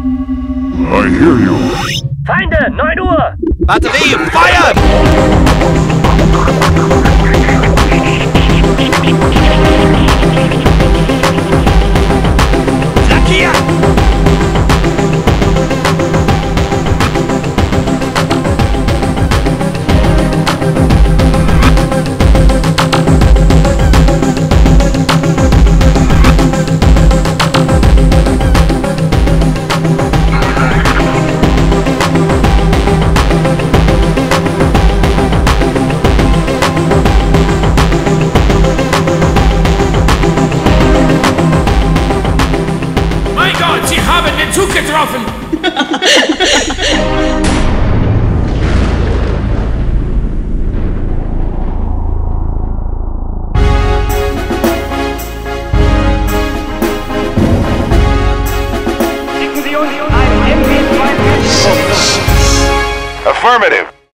I hear you. Feinde, 9 Uhr! Batterie, Feuer! Flankier! Sie haben den Zug getroffen! Schicken Sie uns einen MP2. Affirmative.